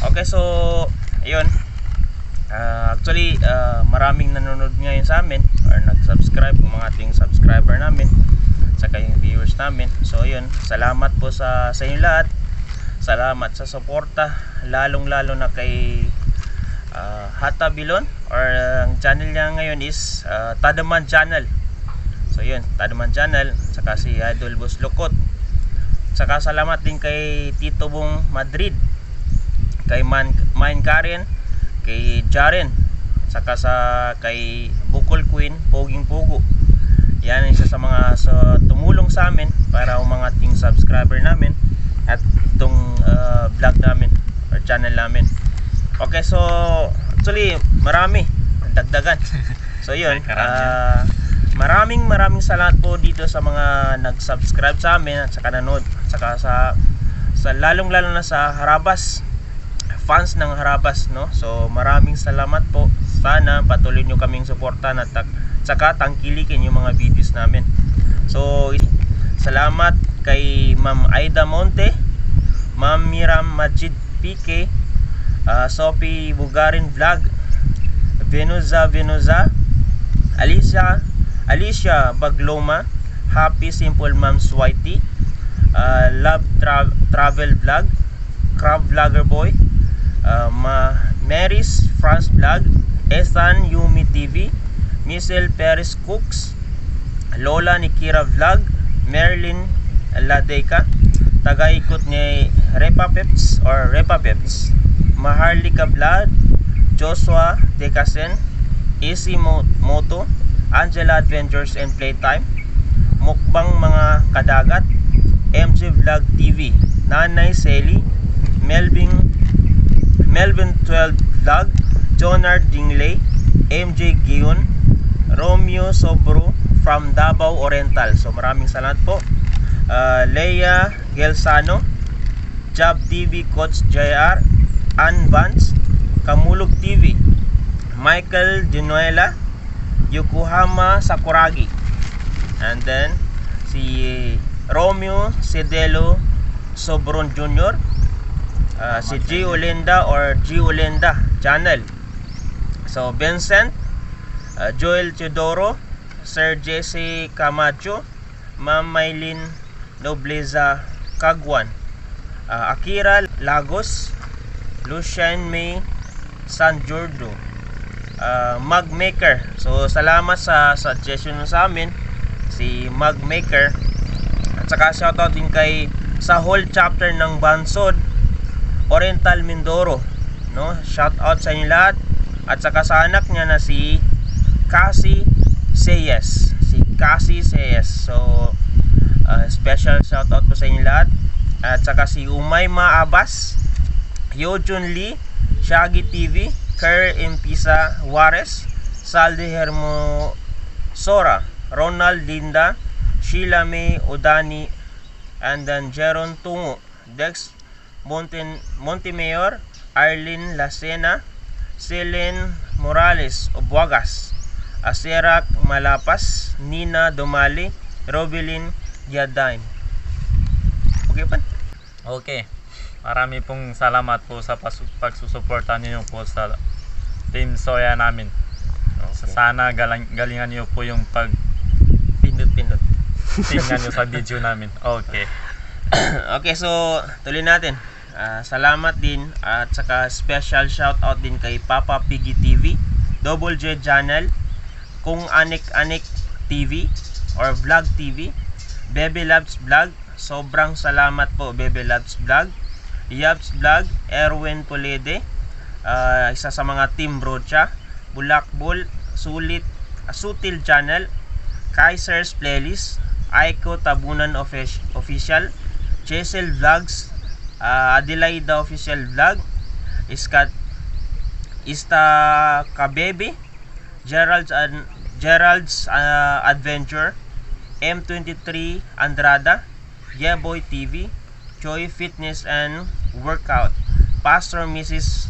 Okay, so ayun. Actually, maraming nanonood ngayon sa amin or nag-subscribe, yung mga ating subscriber namin, saka yung viewers namin. So ayun, salamat po sa inyo lahat. Salamat sa suporta, lalong-lalo na kay Hata Bilon, or ang channel niya ngayon is Tadaman Channel. So yun, Tadaman Channel, saka si Idol Boss Lukot. Saka salamat din kay Tito Bong Madrid, kay Mine Karen, kay Jaren, saka kay Bukol Queen, Poging Pugo. Yan isa sa mga tumulong sa amin para umangat yung subscriber namin at itong vlog namin or channel namin. Okay, so actually marami dagdagan. So yun, maraming salamat po dito sa mga nag-subscribe sa amin at saka nanood, saka sa lalong-lalo na sa Harabas, fans ng Harabas, no? So maraming salamat po. Sana patuloy nyo kaming suportahan at saka tangkilikin yung mga videos namin. So salamat kay Ma'am Aida Monte, Ma'am Miram Majid PK, Sophie Bugarin Vlog, Venuza, Alicia Bagloma, Happy Simple Moms Whitey, Love Travel Vlog, Crab Vlogger Boy, Mary's France Vlog, Ethan Yumi TV, Michelle Perez Cooks, Lola Nikira Vlog, Marilyn Ladeca, tagaikot ni Repa Peps, Maharlika Vlog, Joshua Decasen, Easy Moto, Angela Adventures and Playtime, Mukbang Mga Kadagat, MJ Vlog TV, Nanay Selly, Melvin 12 Vlog, Jonard Dingley, MJ Gion, Romeo Sobro from Davao Oriental. So maraming salamat po. Leia Gelsano, Job TV Coach JR, Ann Vance, Kamulog TV, Michael Genuela, Yokohama Sakuragi, and then si Romeo Cedelo Sobron Jr., si G Olenda or G Olenda Channel. So Vincent, Joel Teodoro, Sir Jesse Camacho, Ma'am Maylin Nobleza Kagwan, Akira Lagos, Lucien May San Jordo, Magmaker. So salamat sa suggestion sa amin, si Magmaker. At saka shoutout din kay sa whole chapter ng Bansod Oriental Mindoro, no? Shoutout sa inyo lahat. At saka sa anak niya na si Cassie Seyes, so special shoutout po sa inyo lahat. At saka si Umayma Abbas, Yojun Lee, Shaggy TV, Kerr Empisa Juarez, Salde Hermosora, Ronald Linda, Sheila May Odani, and then Jeron Tungo, Dex Montemayor, Arlene Lacena, Celine Morales Obuagas, Aserak Malapas, Nina Domali, Robilin Yadain. Okay pa? Okay. Marami pong salamat po sa pagsusuporta niyo po sa Team Soya namin. Okay. Sana galingan niyo po yung pag pindot tingnan niyo sa video namin. Okay. Okay, so tuloy natin. Salamat din at saka special shout out din kay Papa Piggy TV, Double J Channel, Kung Anik TV or Vlog TV, Bebe Labs Vlog. Sobrang salamat po Bebe Labs Vlog, Yabs Vlog, Erwin Polede, isa sa mga Team Brocha, Bulakbol, Sutil Channel, Kaiser's Playlist, Aiko Tabunan Official, Chesel Vlogs, Adelaida Official Vlog, Ista Kabebe, Gerald's Adventure, M23 Andrada, Yeboy TV, Joy Fitness and Workout, Pastor Mrs.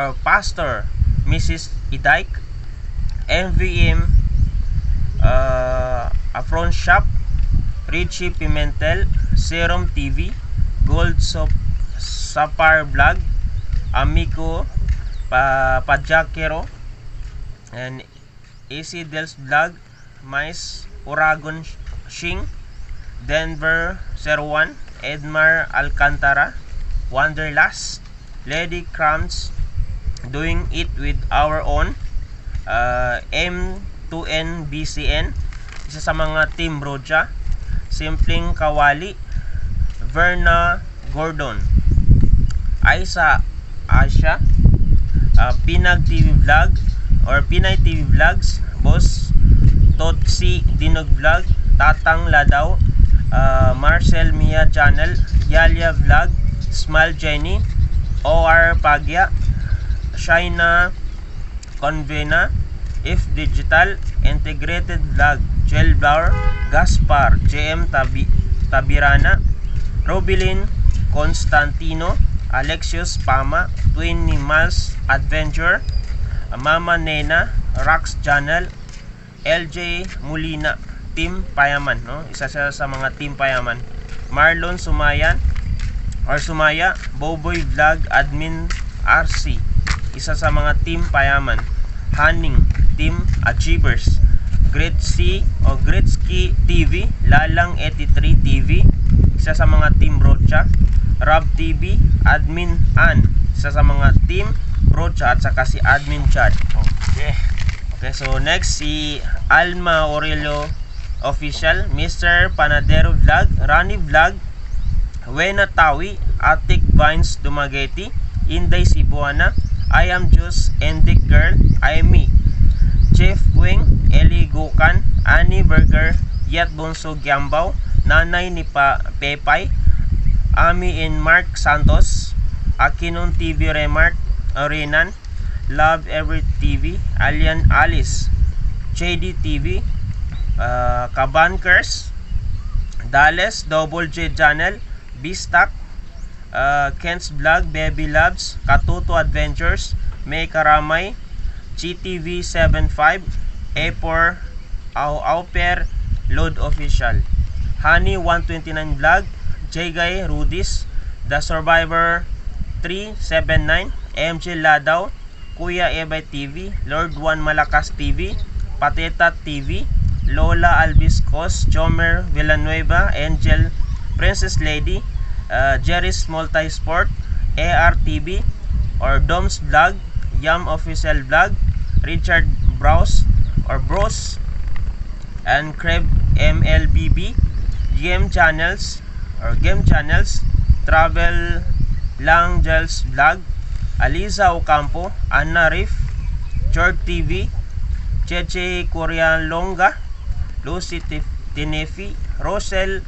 Idike, MVM Afron Shop, Richie Pimentel, Serum TV, Gold Sapphire Vlog, Amico Pajakero, and AC Dels Vlog, Mais Uragon Shing, Denver 01, Edmar Alcantara, Wanderlust, Lady Crumbs, Doing It With Our Own, M2N BCN, isa sa mga Team Roja, Simpleng Kawali, Verna Gordon, Aisa Asya, Pinag TV Vlog or Pinay TV Vlogs, Boss Totsi Dinog Vlog, Tatang Ladaw, Marcel Mia Channel, Yalia Vlog, Smile Jenny, OR Pagya, Shaina Convena, If Digital, Integrated Vlog, Gel Blower, Gaspar, JM Tabirana, Robilin Constantino, Alexius Pama, Twin Nimals Adventure, Mama Nena, Rax Channel, LJ Molina, Team Payaman, no? Isa siya sa mga Team Payaman. Marlon Sumayan or Sumaya, Boboy Vlog Admin RC, isa sa mga Team Payaman. Hanning, Team Achievers. Gretzky o Gretzky TV, Lalang 83 TV, isa sa mga Team Rocha. Rob TV, Admin Ann, isa sa mga Team Rocha, at saka si Admin Chad. Okay, so next si Alma Aurelio Official, Mr. Panadero Vlog, Rani Vlog, Wena Tawi, Atik Vines Dumaguete, Inday Cebuana, I Am Juice, Endic Girl, I Me, Jeff Wing, Eli Gukan, Annie Burger, Yat Bonso Giambao, Nanay ni Pepay, Ami and Mark Santos, Akinon TV Remark, Renan, Love Every TV, Alien Alice, JD TV, Kabankers, Dallas, Double J Channel, Bistak, Kent's Vlog, Baby Loves, Katuto Adventures, May Karamay, GTV 75, A4, Auper, Load Official, Honey 129 Vlog, Jgay Rudis, The Survivor 379, MJ Ladaw, Kuya Ebay TV, Lord Juan Malakas TV, Pateta TV, Lola Albiscos, Jomer Villanueva, Angel, Princess Lady, Jerry's Multisport, ARTV or Dom's Vlog, Yam Official Vlog, Richard Browse or Bros, and Creb MLBB, Game Channels or Game Channels, Travel Langjels Vlog, Aliza Ocampo, Anna Riff, George TV, Cheche Corialonga, Lucy Tinefi, Rosel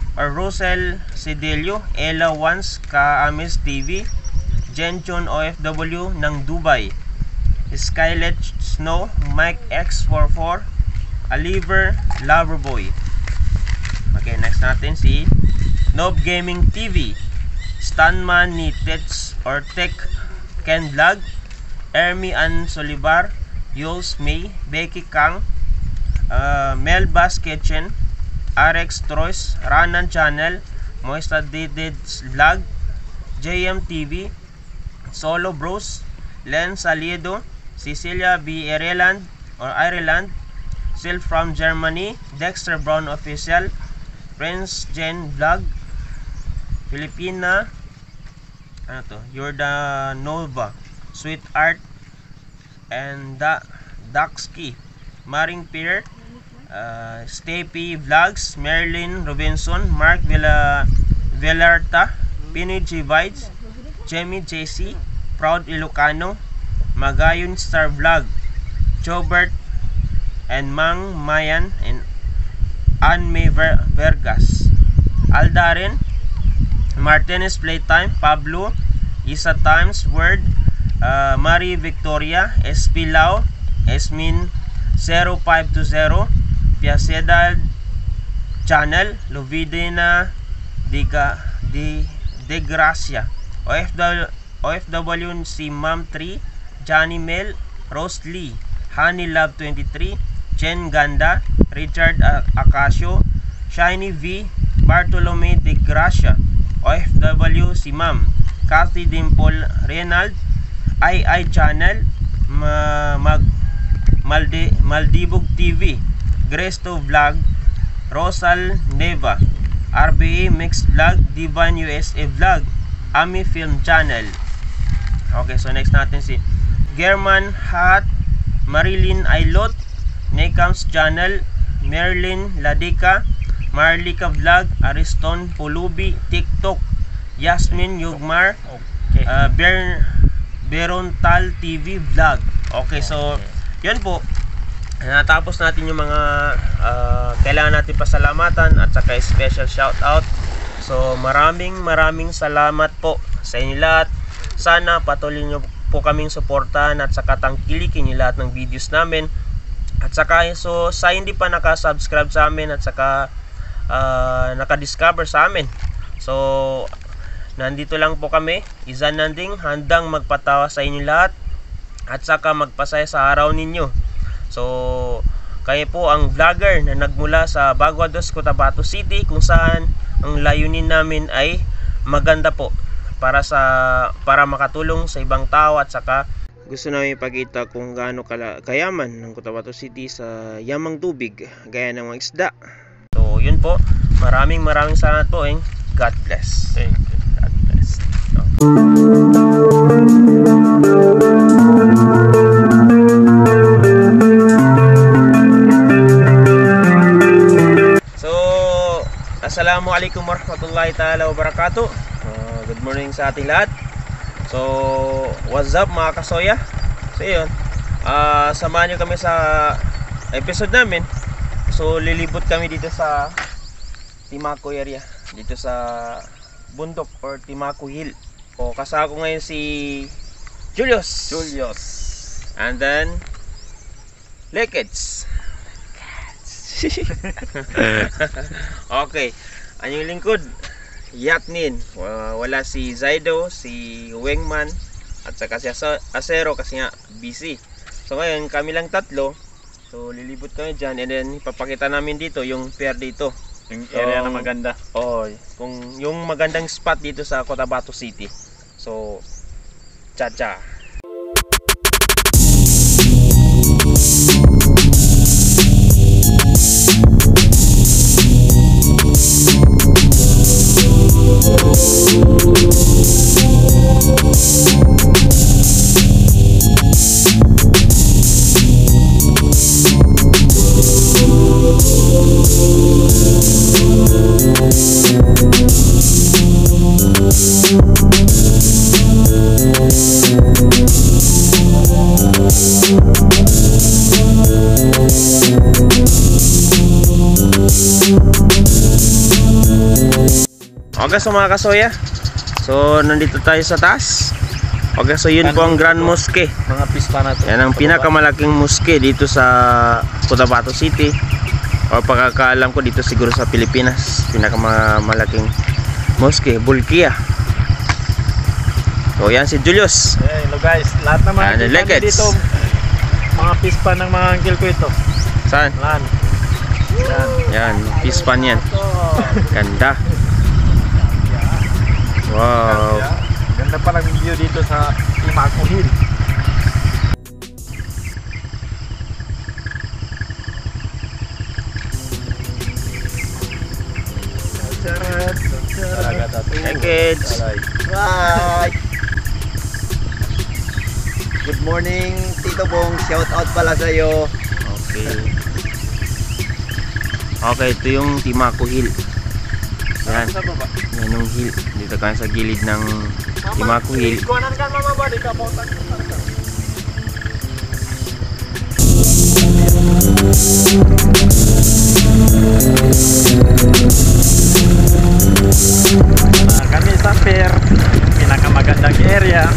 Sidelio, Ella Wans Kaamis TV, Jenchon OFW ng Dubai, Skylet Snow, Mike X44, Aliver Loverboy. Okay, next natin si Nob Gaming TV, Stanman ni Tets or Tech Ken Vlog, Ermi Ann Solibar, Yules May, Becky Kang, Melbas Kitchen, RX Troyes, Ranan Channel, Moista Didid's Vlog, JM TV, Solo Bros, Len Salido, Cecilia B. Ireland, Sil from Germany, Dexter Brown Official, Prince Jen Vlog, Filipina, Jordanova, Sweet Art, and Daxki, Maring Pier, Stepy Vlogs, Marilyn Robinson, Mark Villarta, Pinoy G Vides, Jamie JC, Proud Ilocano, Magayon Star Vlog, Jobert and Mang Mayan, and Anme Vergas, Aldaren, Martinez Playtime, Pablo, Isa Times Word, Marie Victoria, SP Lau, Esmin 0520, Piasedad Channel, Lovidina De Gracia, OFW si Ma'am 3, Johnny Mel, Rose Lee, Honey Love 23, Jen Ganda, Richard Acacio, Shiny V, Bartolome De Gracia, OFW si Ma'am Kathy Dimple Reynald, II Channel, Maldibog TV, Gresto Vlog, Rosal Neva, RBA Mixed Vlog, Divine USA Vlog, Ami Film Channel. Okay, so next natin si German Hat, Marilyn Ailot, Necams Channel, Merlin Ladika, Marlika Vlog, Ariston Pulubi, TikTok, Yasmin Yugmar, Okay. Berontal TV Vlog. Okay, so yun po. Natapos natin yung mga kailangan natin pasalamatan at saka special shout out. So maraming salamat po sa inyo lahat. Sana patuloy nyo po kaming suportahan at saka tangkilikin yung lahat ng videos namin. At saka so sa hindi pa naka-subscribe sa amin at saka naka-discover sa amin. So nandito lang po kami, Izan Nanding, handang magpatawa sa inyo lahat at saka magpasaya sa araw ninyo. So kayo po ang vlogger na nagmula sa Baguados, Cotabato City, kung saan ang layunin namin ay maganda po para makatulong sa ibang tao at saka gusto namin ipakita kung gaano kayaman ng Cotabato City sa yamang tubig gaya ng mga isda. So yun po, maraming salamat po, God bless. Thank you. God bless. So assalamualaikum warahmatullahi ta'ala wabarakatuh. Good morning sa ating lahat. So what's up mga kasoya? So yun, samahan nyo kami sa episode namin. So lilibot kami dito sa Timaco area, dito sa bundok or Timaco Hill. O kasama ko ngayon si Julius and then Lekets. Okay, ang yung lingkod Yaknin, wala si Zaido, si Wengman at saka si Acero kasi nga busy. So ngayon kami lang tatlo. So lilibot kami dyan and then ipapakita namin dito yung pier dito. Yung area na maganda. Oh, kung yung magandang spot dito sa Cotabato City. So cha-cha. Okay, so mga kasoya, so nandito tayo sa taas. Okay, so yun po ang Grand Mosque. Mga pispa na to. Yan ang pinakamalaking mosque dito sa Cotabato City. O pagkakaalam ko dito siguro sa Pilipinas, pinakamalaking mosque, Bulkia. So yan si Julius. Hello guys, lahat naman dito mga pispa ng mga uncle ko ito. Saan? Lan. Yan, pispan yan. Ganda. Wow. Ganda pa lang view dito sa Timaco Hill. Hey kids. Bye! Good morning, Tito Bong. Shout out pala sa'yo. Okay. Okay, ito yung Timaco Hill. Yan. Yan yung hill. Dito kami sa gilid ng Timaco Hill. Kuhanan ka mama ba? Di ka pautan. Kami sa pier, pinakamagandang area.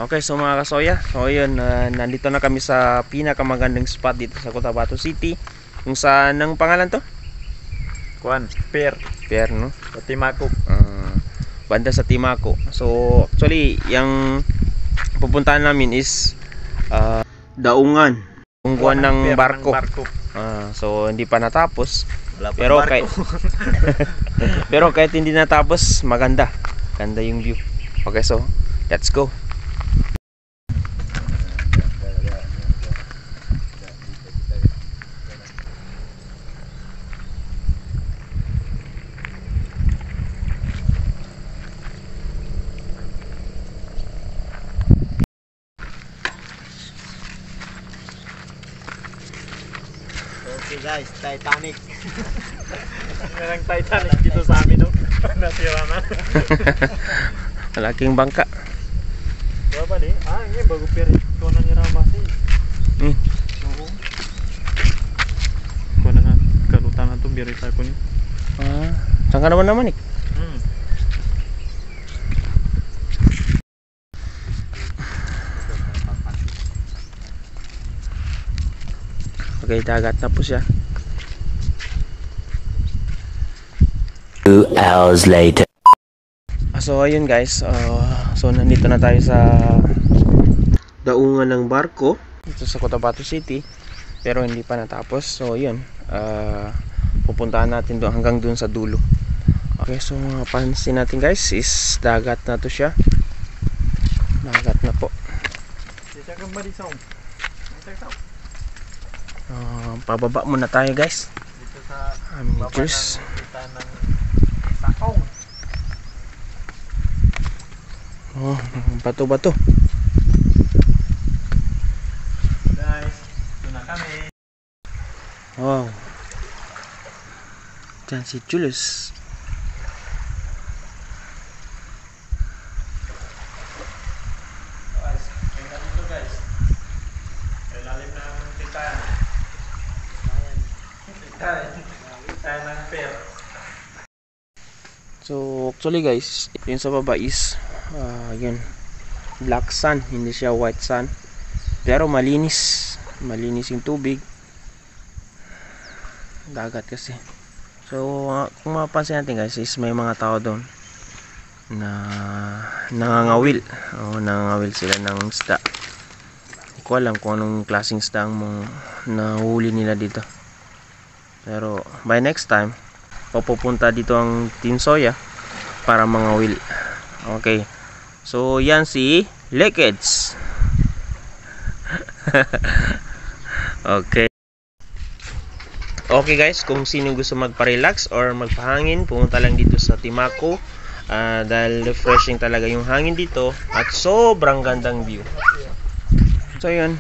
Okay, so mga kasoya, so yun, nandito na kami sa pinakamagandang spot dito sa Cotabato City. Kung saan ang pangalan to? Kuan, Pier, Pier, no? sa Timako. Banda sa Timako. So actually, yung pupuntahan namin is Daungan, tungguan ng barko. So hindi pa natapos. Pero kahit pero kahit hindi natapos, maganda. Ganda yung view. Okay, so let's go. Okay guys, Titanic. Ang Titanic dito sa amin, no? Nasira na. Malaking bangka. Diba ba, di? Ini bago Pier. Ito na niya ramas, eh. Oo. Ito na nga, kalutan na ito, birita ko niya. Saan ka naman eh? Okay, dagat na po siya. 2 hours later. So ayun guys, so nandito na tayo sa daungan ng barko dito sa Cotabato City, pero hindi pa natapos. So yun, pupuntahan natin doon hanggang doon sa dulo. Okay, so mapansin natin guys is dagat na to siya. Dagat na po. Pababa muna tayo guys. Dito sa Juice. kita ng Sakong. Oh, bato-bato. Guys, ito na kami. Wow. Diyan si Julius. Guys, tingnan dito guys. Ilalim ng titan. Titan ng Pier. So actually guys, yun sa baba is yun, black sand, hindi siya white sand, pero malinis yung tubig, dagat kasi. So kung mapapansin natin guys is may mga tao doon na nangangawil. Nangangawil sila ng isda. Hindi ko alam kung anong klaseng isda ang nahuli nila dito, pero by next time papupunta dito ang Team Soya para mangawil. Okay, so yan si Lekeds. Okay guys, kung sino gusto magpa-relax or magpahangin, pumunta lang dito sa Timako, dahil refreshing talaga yung hangin dito at sobrang gandang view. So yun,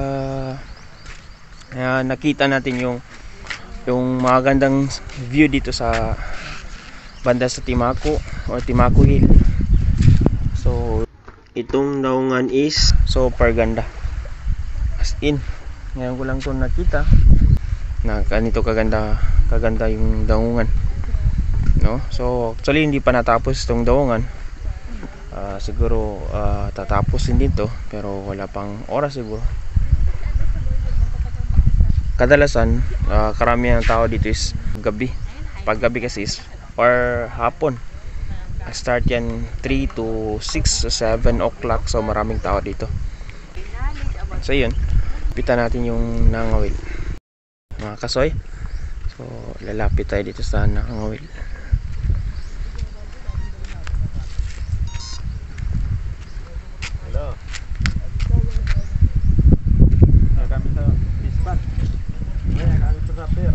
nakita natin yung magandang view dito sa banda sa Timako or Timako Hill. So itong daungan is super ganda, as in ngayon ko lang ito nakita na ganito kaganda yung daungan, no? So actually hindi pa natapos itong daungan. Siguro tatapos din dito, pero wala pang oras siguro. Kadalasan karamihan ng tao dito is gabi. Pag gabi kasi is or hapon. Start yan 3 to 6 o 7 o'clock. So maraming tao dito. So yun, pitan natin yung nangawil, mga kasoy. So lalapit tayo dito sa nangawil. Hello. Kami sa Bispan. Kami sa Pier.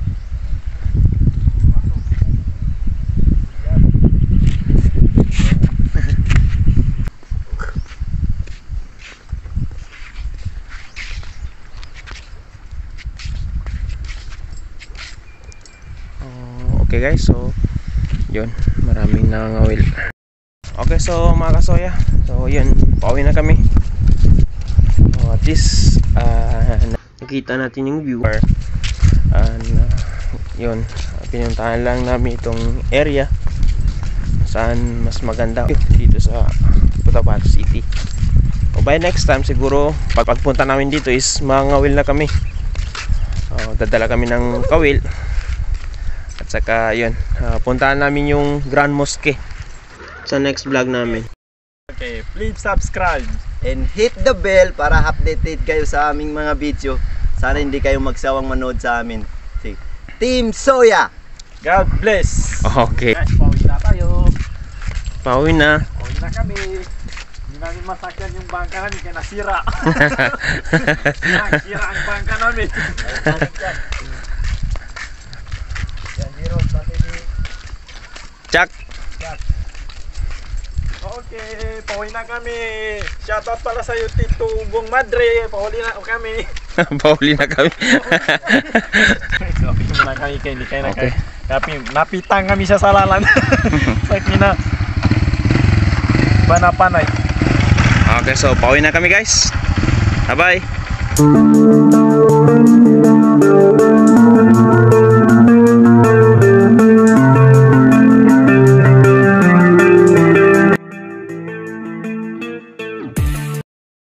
Okay guys, so yun, maraming nangangawil. Okay, so mga kasoya, so yun, pauwi na kami. So at least nakita natin yung view. Yun, pinuntahan lang namin itong area saan mas maganda dito sa Cotabato City. by next time siguro pagpunta namin dito is mangawil na kami. Dadala kami ng kawil. At saka yun, puntahan namin yung Grand Mosque sa next vlog namin. Okay, please subscribe. And hit the bell para updated kayo sa aming mga video. Sana hindi kayo magsawang manood sa amin. Sige. Team Soya! God bless. Okay. Guys, pauwi na tayo. Pauwi na. Pauwi na kami. Hindi namin masakyan yung bangka namin kaya nasira. Nasira ang bangka namin. Chuck. Okay, pauwi na kami. Shoutout pala sa iyo, Tito Bong Madre. Pauwi na kami. Pauli na kami. Pauwi na kami kaya hindi kayo na Okay. kayo. Napitang kami sa salalan. Sa kina. Banapanay. Okay, so pauwi na kami guys. Bye-bye.